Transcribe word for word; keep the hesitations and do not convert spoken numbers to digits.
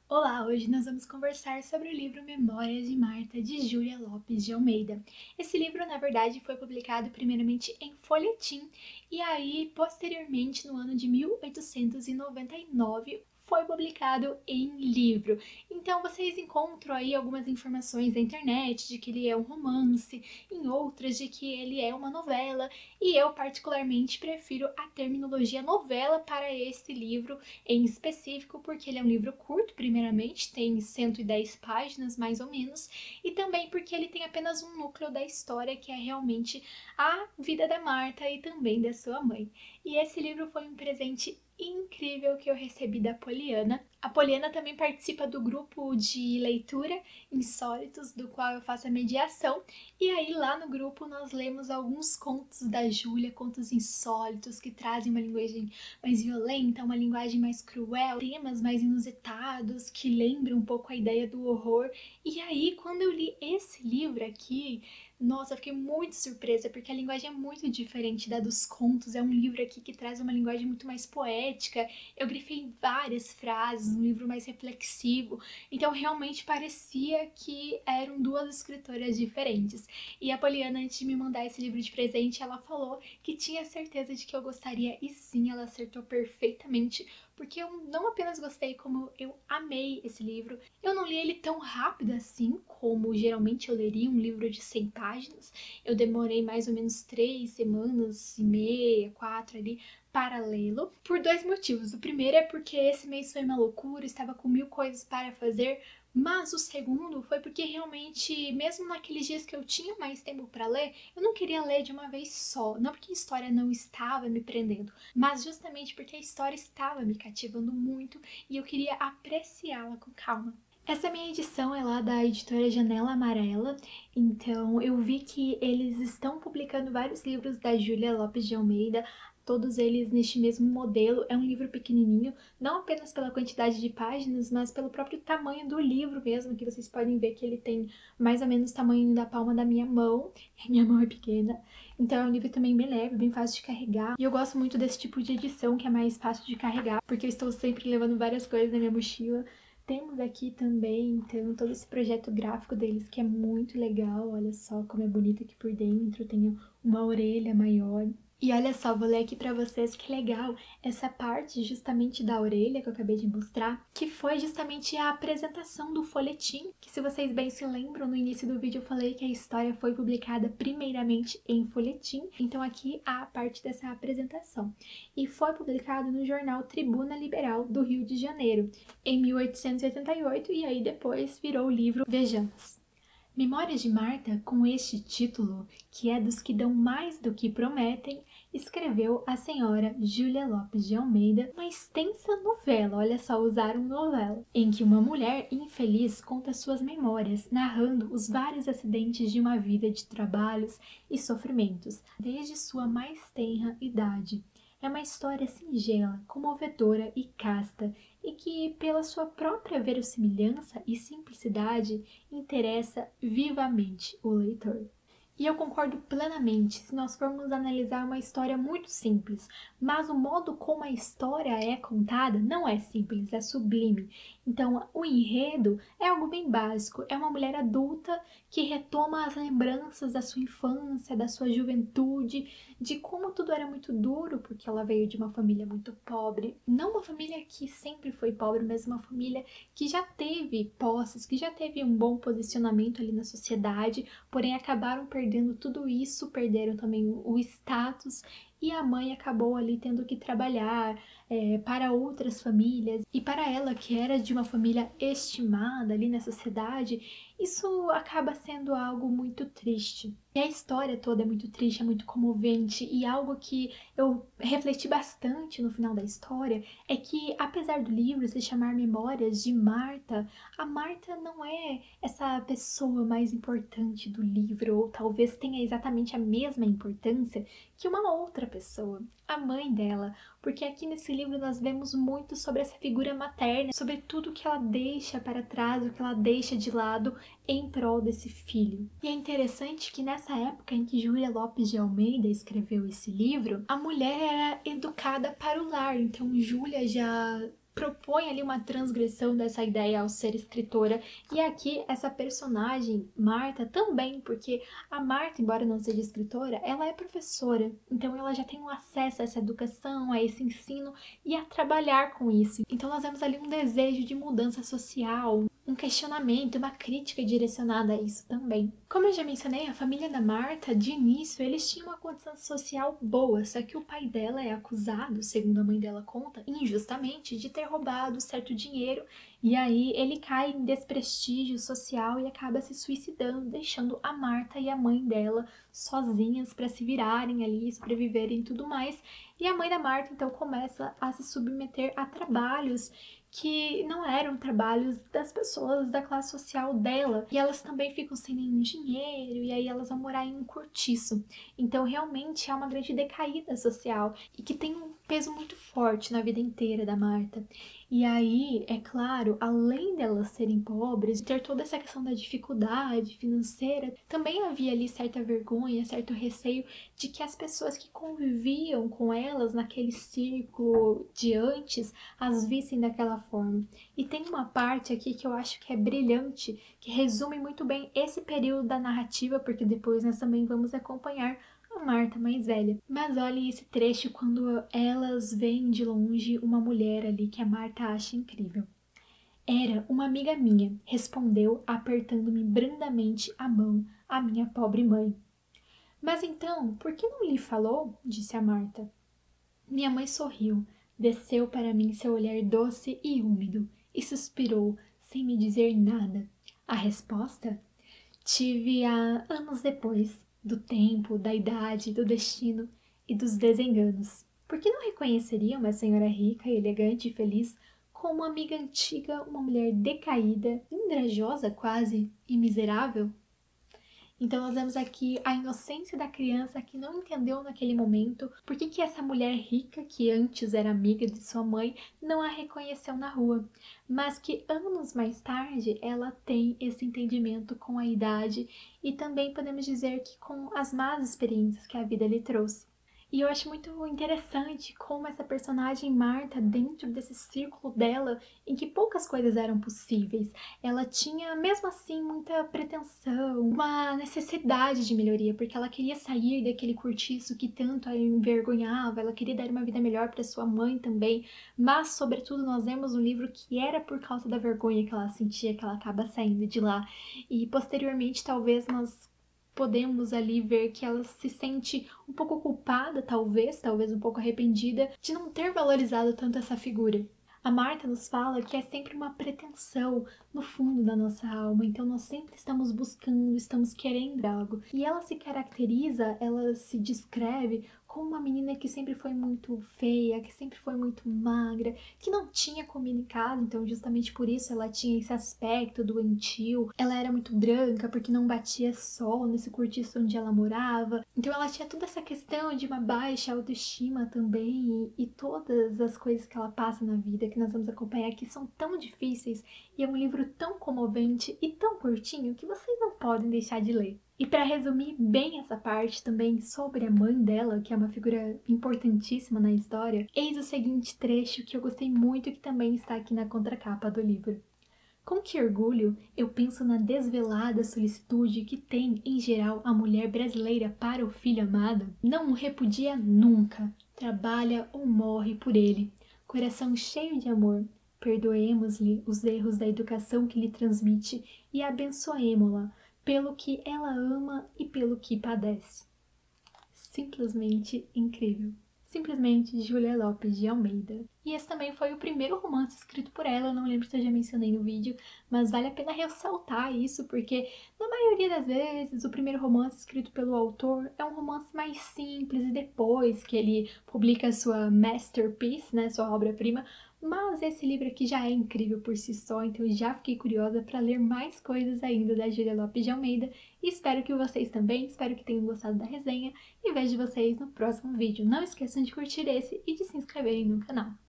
Olá, hoje nós vamos conversar sobre o livro Memórias de Marta, de Júlia Lopes de Almeida. Esse livro, na verdade, foi publicado primeiramente em folhetim e aí, posteriormente, no ano de mil oitocentos e noventa e nove, foi publicado em livro. Então vocês encontram aí algumas informações na internet de que ele é um romance, em outras de que ele é uma novela, e eu particularmente prefiro a terminologia novela para esse livro em específico, porque ele é um livro curto, primeiramente, tem cento e dez páginas mais ou menos, e também porque ele tem apenas um núcleo da história, que é realmente a vida da Marta e também da sua mãe. E esse livro foi um presente incrível que eu recebi da Poliana. A Poliana também participa do grupo de leitura Insólitos, do qual eu faço a mediação, e aí lá no grupo nós lemos alguns contos da Júlia, contos insólitos que trazem uma linguagem mais violenta, uma linguagem mais cruel, temas mais inusitados que lembram um pouco a ideia do horror. E aí, quando eu li esse livro aqui, nossa, eu fiquei muito surpresa, porque a linguagem é muito diferente da dos contos. É um livro aqui que traz uma linguagem muito mais poética. Eu grifei várias frases, um livro mais reflexivo. Então, realmente parecia que eram duas escritoras diferentes. E a Poliana, antes de me mandar esse livro de presente, ela falou que tinha certeza de que eu gostaria, e sim, ela acertou perfeitamente, porque eu não apenas gostei, como eu amei esse livro. Eu não li ele tão rápido assim, como geralmente eu leria um livro de cem páginas. Eu demorei mais ou menos três semanas e meia, quatro ali, para lê-lo, por dois motivos. O primeiro é porque esse mês foi uma loucura, estava com mil coisas para fazer, mas o segundo foi porque realmente, mesmo naqueles dias que eu tinha mais tempo para ler, eu não queria ler de uma vez só. Não porque a história não estava me prendendo, mas justamente porque a história estava me cativando muito e eu queria apreciá-la com calma. Essa minha edição é lá da editora Janela Amarela, então eu vi que eles estão publicando vários livros da Júlia Lopes de Almeida, todos eles neste mesmo modelo. É um livro pequenininho, não apenas pela quantidade de páginas, mas pelo próprio tamanho do livro mesmo, que vocês podem ver que ele tem mais ou menos o tamanho da palma da minha mão. Minha mão é pequena, então é um livro também bem leve, bem fácil de carregar. E eu gosto muito desse tipo de edição, que é mais fácil de carregar, porque eu estou sempre levando várias coisas na minha mochila. Temos aqui também, então, todo esse projeto gráfico deles, que é muito legal. Olha só como é bonito aqui por dentro, tem uma orelha maior. E olha só, vou ler aqui pra vocês que legal essa parte justamente da orelha que eu acabei de mostrar, que foi justamente a apresentação do folhetim, que se vocês bem se lembram, no início do vídeo eu falei que a história foi publicada primeiramente em folhetim, então aqui há a parte dessa apresentação. E foi publicado no jornal Tribuna Liberal do Rio de Janeiro, em mil oitocentos e oitenta e oito, e aí depois virou o livro Vejamos. Memórias de Marta, com este título, que é dos que dão mais do que prometem, escreveu a senhora Júlia Lopes de Almeida uma extensa novela, olha só, usaram novela, em que uma mulher infeliz conta suas memórias, narrando os vários acidentes de uma vida de trabalhos e sofrimentos, desde sua mais tenra idade. É uma história singela, comovedora e casta, e que, pela sua própria verossimilhança e simplicidade, interessa vivamente o leitor. E eu concordo plenamente se nós formos analisar uma história muito simples, mas o modo como a história é contada não é simples, é sublime. Então, o enredo é algo bem básico, é uma mulher adulta que retoma as lembranças da sua infância, da sua juventude, de como tudo era muito duro, porque ela veio de uma família muito pobre. Não uma família que sempre foi pobre, mas uma família que já teve posses, que já teve um bom posicionamento ali na sociedade, porém acabaram perdendo tudo isso, perderam também o status, e a mãe acabou ali tendo que trabalhar é, para outras famílias, e para ela, que era de uma família estimada ali na sociedade, isso acaba sendo algo muito triste. E a história toda é muito triste, é muito comovente, e algo que eu refleti bastante no final da história é que, apesar do livro se chamar Memórias de Marta, a Marta não é essa pessoa mais importante do livro, ou talvez tenha exatamente a mesma importância que uma outra pessoa, a mãe dela, porque aqui nesse livro nós vemos muito sobre essa figura materna, sobre tudo que ela deixa para trás, o que ela deixa de lado em prol desse filho. E é interessante que nessa época em que Júlia Lopes de Almeida escreveu esse livro, a mulher era educada para o lar, então Júlia já propõe ali uma transgressão dessa ideia ao ser escritora. E aqui essa personagem, Marta, também, porque a Marta, embora não seja escritora, ela é professora. Então ela já tem um acesso a essa educação, a esse ensino e a trabalhar com isso. Então nós vemos ali um desejo de mudança social, um questionamento, uma crítica direcionada a isso também. Como eu já mencionei, a família da Marta, de início, eles tinham uma condição social boa, só que o pai dela é acusado, segundo a mãe dela conta, injustamente, de ter roubado certo dinheiro, e aí ele cai em desprestígio social e acaba se suicidando, deixando a Marta e a mãe dela sozinhas para se virarem ali, sobreviverem e tudo mais. E a mãe da Marta, então, começa a se submeter a trabalhos que não eram trabalhos das pessoas da classe social dela. E elas também ficam sem nenhum dinheiro, e aí elas vão morar em um cortiço. Então, realmente, é uma grande decaída social, e que tem um peso muito forte na vida inteira da Marta. E aí, é claro, além delas serem pobres, ter toda essa questão da dificuldade financeira, também havia ali certa vergonha, certo receio de que as pessoas que conviviam com elas naquele círculo de antes as vissem daquela forma. E tem uma parte aqui que eu acho que é brilhante, que resume muito bem esse período da narrativa, porque depois nós também vamos acompanhar a Marta mais velha. Mas olhem esse trecho quando elas veem de longe uma mulher ali que a Marta acha incrível. Era uma amiga minha, respondeu, apertando-me brandamente a mão, a minha pobre mãe. Mas então, por que não lhe falou? Disse a Marta. Minha mãe sorriu, desceu para mim seu olhar doce e úmido e suspirou, sem me dizer nada. A resposta? Tive há anos depois, do tempo, da idade, do destino e dos desenganos. Por que não reconheceria uma senhora rica, elegante e feliz com uma amiga antiga, uma mulher decaída, invejosa quase e miserável? Então nós vemos aqui a inocência da criança que não entendeu naquele momento por que que essa mulher rica, que antes era amiga de sua mãe, não a reconheceu na rua, mas que anos mais tarde ela tem esse entendimento com a idade e também podemos dizer que com as más experiências que a vida lhe trouxe. E eu acho muito interessante como essa personagem Marta, dentro desse círculo dela, em que poucas coisas eram possíveis, ela tinha, mesmo assim, muita pretensão, uma necessidade de melhoria, porque ela queria sair daquele cortiço que tanto a envergonhava, ela queria dar uma vida melhor para sua mãe também, mas, sobretudo, nós vemos no livro que era por causa da vergonha que ela sentia que ela acaba saindo de lá. E, posteriormente, talvez nós podemos ali ver que ela se sente um pouco culpada, talvez, talvez um pouco arrependida de não ter valorizado tanto essa figura. A Marta nos fala que é sempre uma pretensão no fundo da nossa alma, então nós sempre estamos buscando, estamos querendo algo. E ela se caracteriza, ela se descreve como uma menina que sempre foi muito feia, que sempre foi muito magra, que não tinha comunicado, então justamente por isso ela tinha esse aspecto doentio. Ela era muito branca porque não batia sol nesse cortiço onde ela morava. Então ela tinha toda essa questão de uma baixa autoestima também e, e todas as coisas que ela passa na vida que nós vamos acompanhar aqui são tão difíceis e é um livro tão comovente e tão curtinho que vocês não podem deixar de ler. E para resumir bem essa parte também sobre a mãe dela, que é uma figura importantíssima na história, eis o seguinte trecho que eu gostei muito e que também está aqui na contracapa do livro. Com que orgulho eu penso na desvelada solicitude que tem, em geral, a mulher brasileira para o filho amado. Não o repudia nunca, trabalha ou morre por ele, coração cheio de amor. Perdoemos-lhe os erros da educação que lhe transmite e abençoemo-la pelo que ela ama e pelo que padece. Simplesmente incrível. Simplesmente Júlia Lopes de Almeida. E esse também foi o primeiro romance escrito por ela, eu não lembro se eu já mencionei no vídeo, mas vale a pena ressaltar isso, porque na maioria das vezes o primeiro romance escrito pelo autor é um romance mais simples e depois que ele publica a sua masterpiece, né, sua obra-prima, mas esse livro aqui já é incrível por si só, então eu já fiquei curiosa para ler mais coisas ainda da Júlia Lopes de Almeida e espero que vocês também, espero que tenham gostado da resenha e vejo vocês no próximo vídeo. Não esqueçam de curtir esse e de se inscreverem no canal.